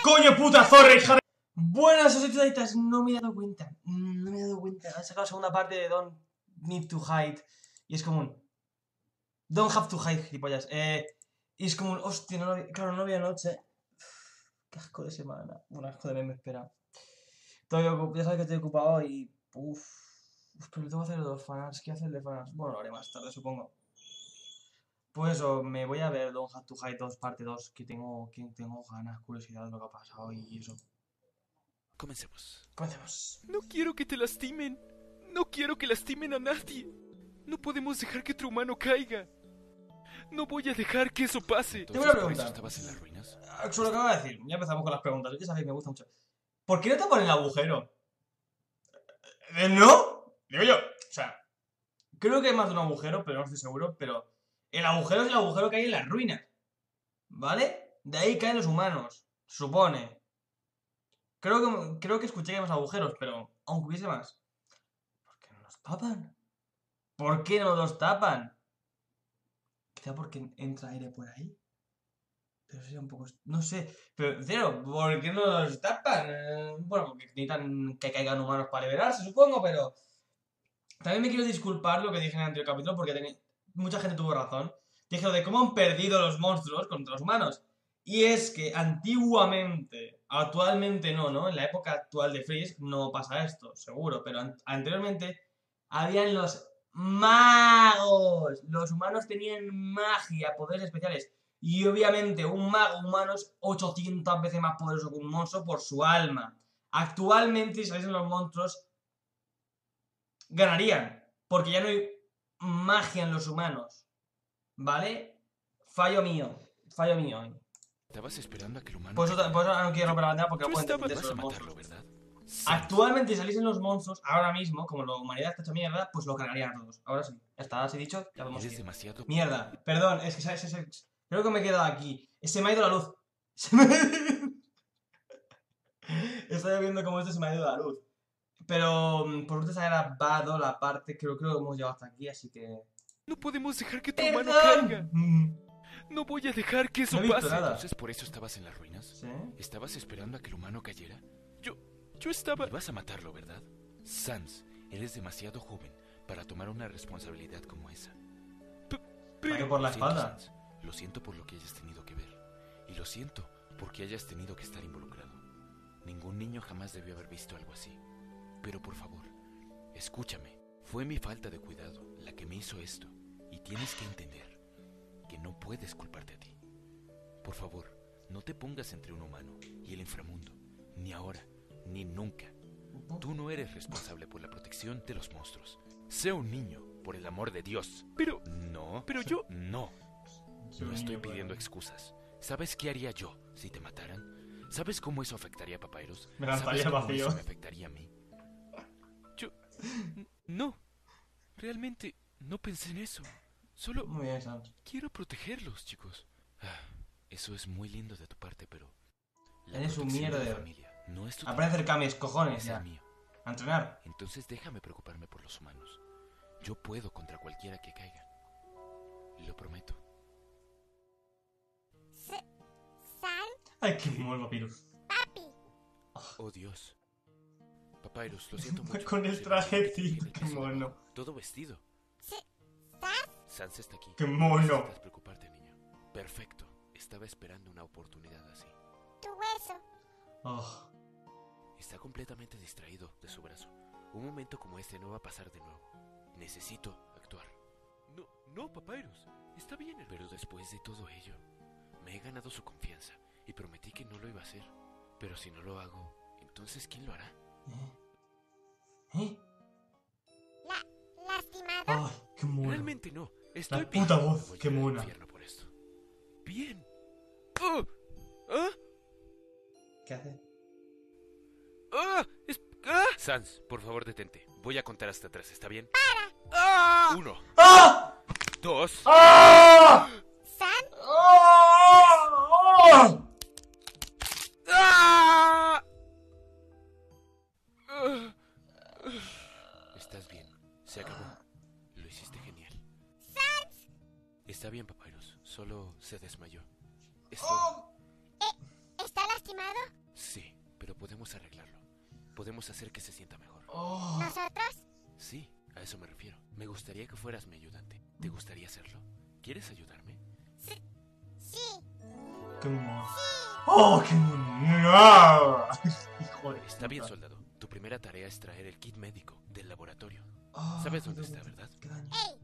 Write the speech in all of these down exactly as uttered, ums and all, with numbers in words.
¡Coño puta zorra, hija de... Buenas sociedades, no me he dado cuenta. No me he dado cuenta. Han sacado la segunda parte de Don't Need to Hide. Y es como un... Don't have to hide, gilipollas. Eh, y es como un... Hostia, no lo había... Claro, no había noche. Qué asco de semana. Un asco de meme, espera. Estoy, ya sabes que estoy ocupado y... Uff. Uf, pero tengo que hacer los fanarts. ¿Qué hacer de fanarts? Bueno, lo haré más tarde, supongo. Pues eso, me voy a ver Don't Have to Hide dos, parte dos, que tengo, que tengo ganas, curiosidad de lo que ha pasado y eso. Comencemos. Comencemos. No quiero que te lastimen. No quiero que lastimen a nadie. No podemos dejar que otro humano caiga. No voy a dejar que eso pase. Tengo una ¿Por eso pregunta. estabas en las ruinas? Ah, sobre lo que acabo de decir, ya empezamos con las preguntas. Ya sabéis, me gusta mucho. ¿Por qué no tapan el agujero? ¿Eh, ¿No? Digo yo. O sea, creo que hay más de un agujero, pero no estoy seguro, pero... El agujero es el agujero que hay en las ruinas. ¿Vale? De ahí caen los humanos. Supone. Creo que, creo que escuché que hay más agujeros, pero aunque hubiese más. ¿Por qué no los tapan? ¿Por qué no los tapan? Quizá porque entra aire por ahí. Pero sería un poco... No sé. Pero, cero, ¿por qué no los tapan? Eh, bueno, porque necesitan que caigan humanos para liberarse, supongo, pero... También me quiero disculpar lo que dije en el anterior capítulo, porque tenía... mucha gente tuvo razón. Dije lo de cómo han perdido los monstruos contra los humanos. Y es que antiguamente, actualmente no, ¿no? En la época actual de Freeze no pasa esto, seguro. Pero an anteriormente habían los magos. Los humanos tenían magia, poderes especiales. Y obviamente un mago humano es ochocientas veces más poderoso que un monstruo por su alma. Actualmente, si saliesen los monstruos, ganarían. Porque ya no hay magia en los humanos. ¿Vale? Fallo mío. Fallo mío. Estabas esperando a que el humano... Por eso, por eso no quiero romper la bandera porque Yo no pueden estaba... defender Vas a los matarlo, monstruos. ¿verdad? Actualmente si saliesen los monstruos, ahora mismo, como la humanidad está hecha mierda, pues lo cargarían a todos. Ahora sí. Ya está, así dicho, ya podemos Eres ir. demasiado... Mierda. Perdón, es que ¿sabes? Es, es, creo que me he quedado aquí. Se me ha ido la luz. Se me... Estoy viendo cómo esto se me ha ido la luz. Pero por suerte se ha grabado la parte, creo, creo que hemos llegado hasta aquí, así que... No podemos dejar que otro ¡Perdón! humano caiga. Mm. No voy a dejar que eso No he visto pase. nada. Entonces, ¿por eso estabas en las ruinas? ¿Sí? ¿Estabas esperando a que el humano cayera? Yo... Yo estaba... Y vas a matarlo, ¿verdad? Sans, eres demasiado joven para tomar una responsabilidad como esa. P ¿Para qué por la Lo siento, espalda? Sans. Lo siento por lo que hayas tenido que ver. Y lo siento porque hayas tenido que estar involucrado. Ningún niño jamás debió haber visto algo así. Pero por favor, escúchame. Fue mi falta de cuidado la que me hizo esto. Y tienes que entender que no puedes culparte a ti. Por favor, no te pongas entre un humano y el inframundo. Ni ahora, ni nunca. Tú no eres responsable por la protección de los monstruos. Sé un niño, por el amor de Dios. Pero... No. Pero yo... No. No estoy pidiendo excusas. ¿Sabes qué haría yo si te mataran? ¿Sabes cómo eso afectaría a Papyrus? Me lanzaría ¿Sabes cómo vacío. eso me afectaría a mí? Yo... No. Realmente no pensé en eso. Solo... Muy bien, Sans. Quiero protegerlos, chicos. Ah, eso es muy lindo de tu parte, pero... La Eres un protección de la mierder. familia no es tu Aprende a hacer cambios, cojones, es ya. el mío. A entrenar. Entonces déjame preocuparme por los humanos. Yo puedo contra cualquiera que caiga. Lo prometo. San, Ay, qué mono, Papyrus. papi. Oh, Dios. Papyrus, lo siento mucho. Con el Será mejor que te trajecito, deje el qué peso de mono. mí. Todo vestido. San, Sans está aquí. Qué No mono. necesitas preocuparte, niño. Perfecto. Estaba esperando una oportunidad así. tu hueso. Oh. Está completamente distraído de su brazo. Un momento como este no va a pasar de nuevo. Necesito actuar. No, no, Papyrus. Está bien. Pero después de todo ello, me he ganado su confianza y prometí que no lo iba a hacer. Pero si no lo hago, entonces ¿quién lo hará? ¿Eh? ¿Eh? La, lastimado. Ay, qué mono. Realmente no. Estoy La bien. puta voz, Voy a qué ir al mona. infierno por esto. Bien. ¡Oh! ¡Ah! ¿Qué hace? ¡Ah! Es- ¡Ah! Sans, por favor detente. Voy a contar hasta atrás, ¿está bien? ¡Para! ¡Ah! Uno, ¡Ah! dos... ¡Ah! San, ¡Ah! ¡Ah! Ah. Estás bien, se acabó. Lo hiciste genial. Está bien, Papyrus. Solo se desmayó. Es todo. ¿está lastimado? podemos hacer que se sienta mejor. Oh. ¿Nosotros? Sí, a eso me refiero. Me gustaría que fueras mi ayudante. ¿Te gustaría hacerlo? ¿Quieres ayudarme? Sí. ¡Qué mono! ¡Oh, qué mono! Hijo de Está bien, puta. soldado. Tu primera tarea es traer el kit médico del laboratorio. Oh, ¿Sabes dónde qué está, daño, verdad? qué daño. ¡Ey!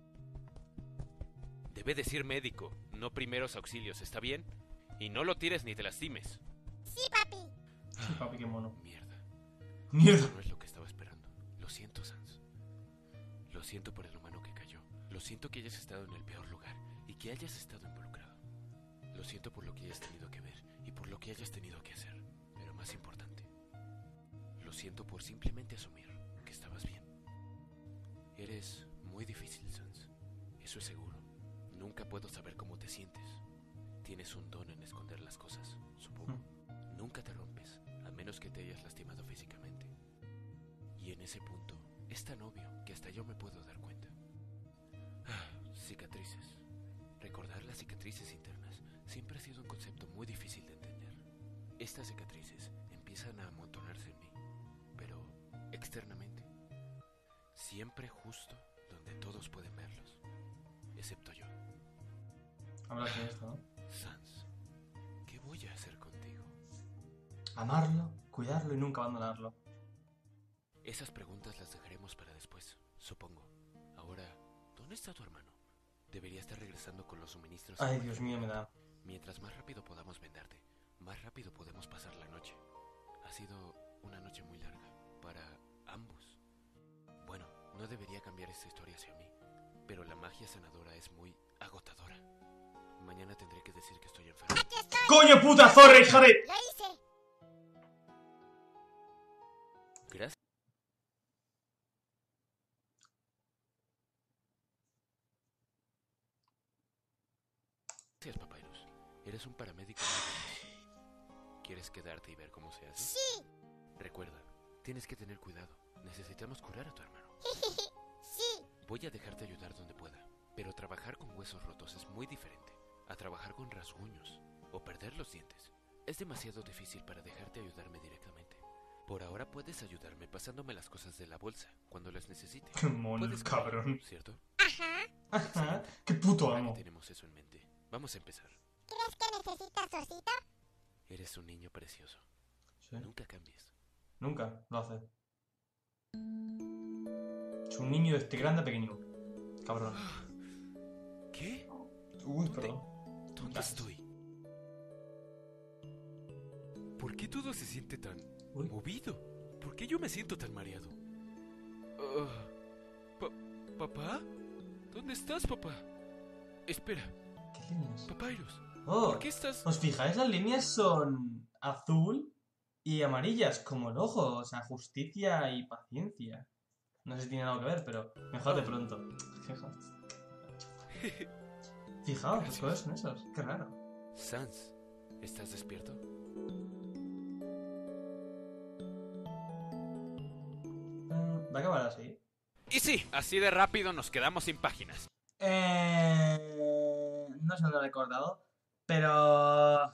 Debe decir médico, no primeros auxilios, ¿está bien? Y no lo tires ni te lastimes. Sí, papi. Sí, papi, qué mono. Mierda. ¡Mierda! Eso no es lo que estaba esperando. Lo siento, Sans. Lo siento por el humano que cayó. Lo siento que hayas estado en el peor lugar y que hayas estado involucrado. Lo siento por lo que hayas tenido que ver y por lo que hayas tenido que hacer. Pero más importante, lo siento por simplemente asumir que estabas bien. Eres muy difícil, Sans. Eso es seguro. Nunca puedo saber cómo te sientes. Tienes un don en esconder las cosas, supongo. Nunca te rompes, a menos que te hayas lastimado físicamente. Y en ese punto, es tan obvio que hasta yo me puedo dar cuenta. Ah, cicatrices. Recordar las cicatrices internas siempre ha sido un concepto muy difícil de entender. Estas cicatrices empiezan a amontonarse en mí, pero externamente. Siempre justo donde todos pueden verlos, excepto yo. Hablas de esto, ¿no? Sans, ¿qué voy a hacer contigo? Amarlo, cuidarlo y nunca abandonarlo. Esas preguntas las dejaremos para después, supongo. Ahora, ¿dónde está tu hermano? Debería estar regresando con los suministros. Ay, Dios mío, me da. Mientras más rápido podamos vendarte, más rápido podemos pasar la noche. Ha sido una noche muy larga para ambos. Bueno, no debería cambiar esta historia hacia mí, pero la magia sanadora es muy agotadora. Mañana tendré que decir que estoy enfermo. Aquí estoy. ¡Coño puta zorra, hija de! Lo hice. Gracias. Gracias, Papyrus. Eres un paramédico muy famoso. ¿Quieres quedarte y ver cómo se hace? Sí. Recuerda, tienes que tener cuidado. Necesitamos curar a tu hermano. Sí. Voy a dejarte ayudar donde pueda, pero trabajar con huesos rotos es muy diferente a trabajar con rasguños o perder los dientes. Es demasiado difícil para dejarte ayudarme directamente. Por ahora puedes ayudarme pasándome las cosas de la bolsa cuando las necesite. ¡Qué mono, Puedes cabrón! creerlo, ¿cierto? Ajá. Ajá, ¡qué puto Ahora que amo! tenemos eso en mente, vamos a empezar. ¿Crees que necesitas osito? Eres un niño precioso. Sí, Nunca cambies. nunca lo hace. Es un niño de este grande a pequeño. Cabrón. ¿Qué? Uy, ¿Dónde? perdón. ¿Dónde Gracias. estoy? ¿Por qué todo se siente tan Uy. movido? ¿Por qué yo me siento tan mareado? Ah, pa- ¿Papá? ¿Dónde estás, papá? Espera, ¿Qué líneas? Papyrus, Oh, ¿por qué estás...? ¿os fijáis? Las líneas son azul y amarillas, como el ojo. O sea, justicia y paciencia. No sé si tiene algo que ver, pero mejor de pronto. Fijaos. Fijaos, los Gracias. colores son esos. Qué raro. Sans, ¿estás despierto? Mm, Va a acabar así. Y sí, así de rápido nos quedamos sin páginas. Eh... No sé dónde lo he recordado, pero...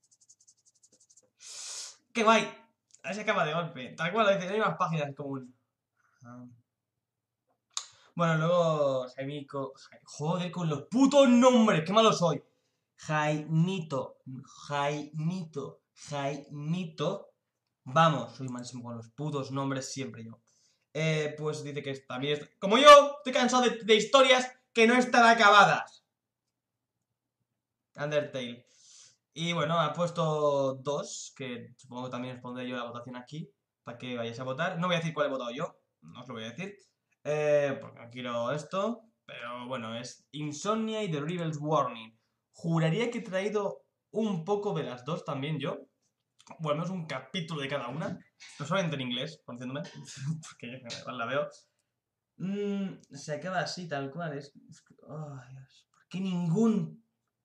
¡Qué guay! Ahí se acaba de golpe. Tal cual lo dice, no hay más páginas como un... Ah. Bueno, luego Jaimico... Jai- Joder, con los putos nombres, qué malo soy. Jaimito, Jaimito, Jaimito. Vamos, soy malísimo con los putos nombres siempre yo. Eh, pues dice que también está... Como yo, estoy cansado de, de historias que no están acabadas. Undertale. Y bueno, ha puesto dos, que supongo que también os pondré yo la votación aquí, para que vayáis a votar. No voy a decir cuál he votado yo, no os lo voy a decir, eh, porque no quiero esto, pero bueno, es Insomnia y The Rebel's Warning. Juraría que he traído un poco de las dos también yo, o al menos un capítulo de cada una, no solamente en inglés, conociéndome, porque yo igual la veo. Mm, se acaba así, tal cual, es... es que- oh, Dios, ¿por qué ningún...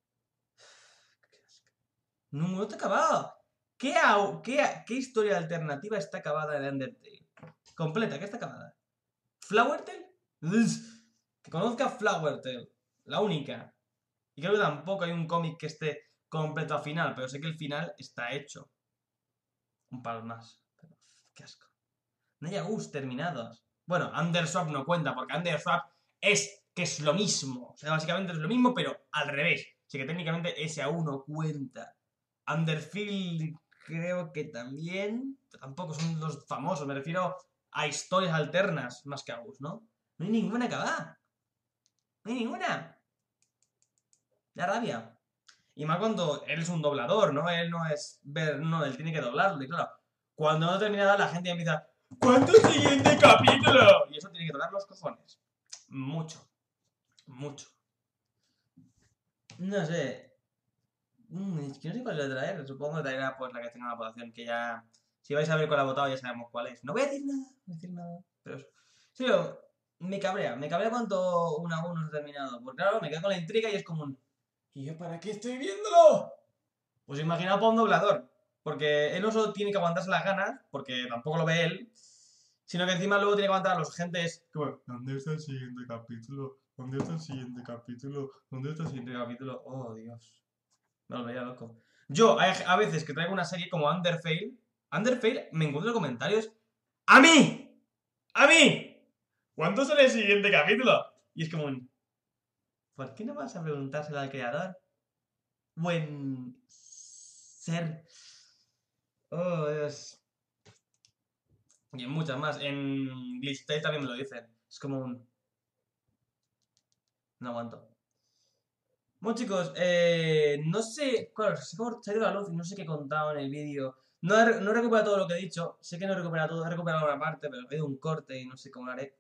No, no está acabado. ¿Qué, au- qué, qué historia alternativa está acabada en Undertale? Completa, ¿qué está acabada? ¿Flowertale? Ugh, que conozca Flowertale. La única. Y creo que tampoco hay un cómic que esté completo al final, pero sé que el final está hecho. Un par más. Pero, qué asco. No hay Agus terminados. Bueno, Underswap no cuenta, porque Underswap es que es lo mismo. O sea, básicamente es lo mismo, pero al revés. Así que técnicamente ese aún no cuenta. Underfield creo que también. Tampoco son los famosos. Me refiero a historias alternas más que Agus, ¿no? No hay ninguna que va. No hay ninguna. Da rabia. Y más cuando él es un doblador, ¿no? Él no es ver, no, él tiene que doblarlo. Y claro, cuando no termina nada, la gente empieza, ¿cuánto es el siguiente capítulo? Y eso tiene que doblar los cojones. Mucho. Mucho. No sé. Mm, es que no sé cuál es de traer. Supongo que traerá pues la que tenga la votación, que ya. Si vais a ver cuál ha votado, ya sabemos cuál es. No voy a decir nada, no voy a decir nada. Pero eso. Sí, pero me cabrea, me cabrea cuando uno a uno se ha terminado. Porque claro, me quedo con la intriga y es como un. ¿Y yo para qué estoy viéndolo? Pues imagina para un doblador. Porque él no solo tiene que aguantarse las ganas, porque tampoco lo ve él, sino que encima luego tiene que aguantar a los gentes. Como, ¿dónde está el siguiente capítulo? ¿Dónde está el siguiente capítulo? ¿Dónde está el siguiente capítulo? Oh, Dios. Me volvería loco. Yo, a, a veces que traigo una serie como Underfale, Underfale me encuentro en comentarios. ¡A mí! ¡A mí! ¿Cuánto sale el siguiente capítulo? Y es como un. ¿Por qué no vas a preguntárselo al creador? Buen ser. Oh, Dios. Y en muchas más. En Glitch Tale también me lo dicen. Es como un. No aguanto. Bueno, chicos, eh, no sé. Claro, se ha ido la luz y no sé qué he contado en el vídeo. No he, no he recuperado todo lo que he dicho. Sé que no he recuperado todo. He recuperado una parte, pero he ido un corte y no sé cómo lo haré.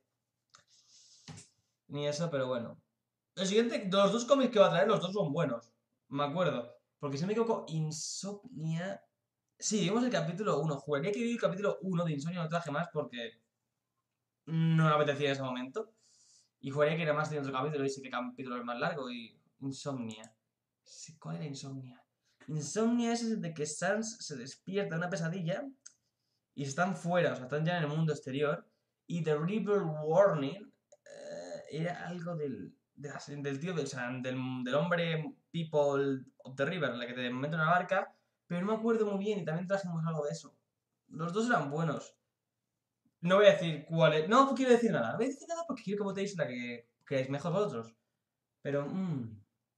Ni eso, pero bueno. El siguiente, de los dos cómics que va a traer, los dos son buenos. Me acuerdo. Porque si no me equivoco, Insomnia. Sí, vimos el capítulo uno. Jugaría que vi el capítulo uno de Insomnia, no traje más porque no me apetecía en ese momento. Y jugaría que era más de otro capítulo y sé que capítulo es más largo y. Insomnia. ¿Cuál era Insomnia? Insomnia es el de que Sans se despierta de una pesadilla y están fuera, o sea, están ya en el mundo exterior. Y The River Warning eh, era algo del, de la- del tío, o sea, del, del hombre People of the River, la que te mete en una barca, pero no me acuerdo muy bien y también trajimos algo de eso. Los dos eran buenos. No voy a decir cuál es. No quiero decir nada. No voy a decir nada porque quiero que votéis la que creáis mejor vosotros. Pero, mmm.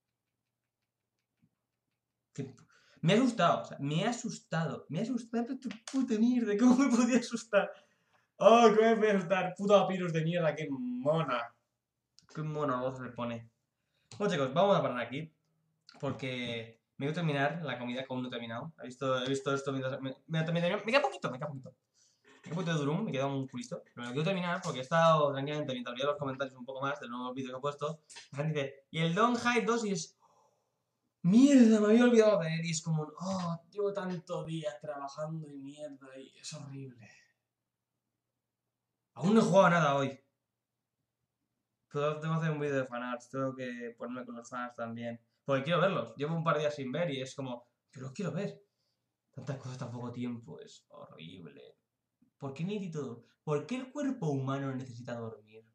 que- Me ha asustado. O sea, me ha asustado. Me ha asustado tu puta mierda. ¿Cómo me podía asustar? Oh, ¿cómo me podía asustar? Puto virus de mierda. Qué mona. Qué mona voz le pone. Bueno, chicos, vamos a parar aquí. Porque me voy a terminar la comida que aún no he terminado. He visto, he visto esto mientras. Me, me, me, me queda poquito, me queda poquito. Un poquito de durum, me queda un culito. Pero lo quiero terminar porque he estado tranquilamente mientras veía los comentarios un poco más del nuevo vídeo que he puesto. La gente dice, y el Don't Hide dos y es. Mierda, me había olvidado de él. Y es como un. Oh, llevo tantos días trabajando y mierda. Y es horrible. Aún no he jugado nada hoy. Pero tengo que hacer un vídeo de fanarts. Tengo que ponerme con los fans también. Porque quiero verlos. Llevo un par de días sin ver y es como. Yo los quiero ver. Tantas cosas tan poco tiempo. Es horrible. ¿Por qué necesito.? ¿Por qué el cuerpo humano necesita dormir?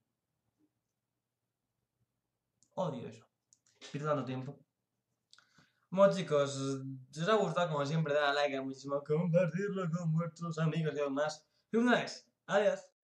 Odio eso. Pierdo tanto tiempo. Bueno, chicos, si os ha gustado, como siempre, dale a like, muchísimo, compartirlo con vuestros amigos y demás. Y una vez, adiós.